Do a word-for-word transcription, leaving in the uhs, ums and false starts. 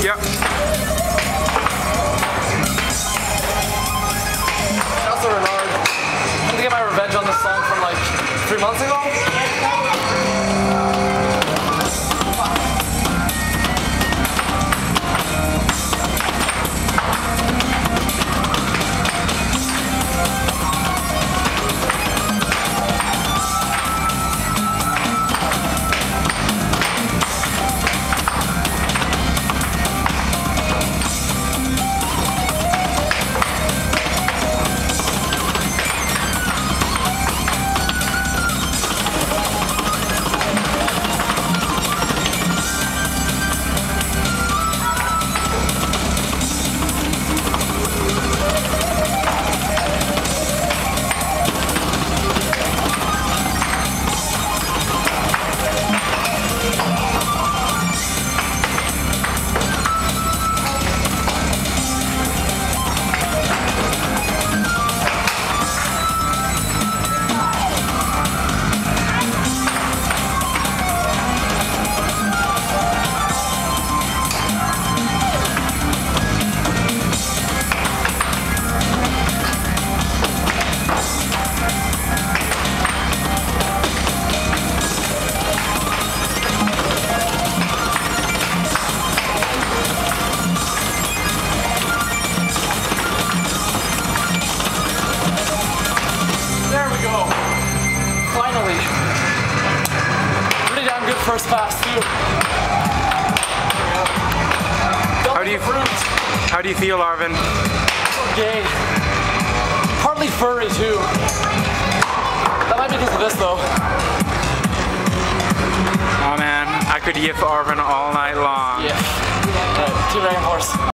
Yep. Also Renard. I'm gonna get my revenge on this song from like three months ago. First pass too. How do you How do you feel, Arvin? Gay. Partly furry too. That might be because of this though. Oh man, I could yiff Arvin all night long. Yeah. Alright, Team Dragon Force.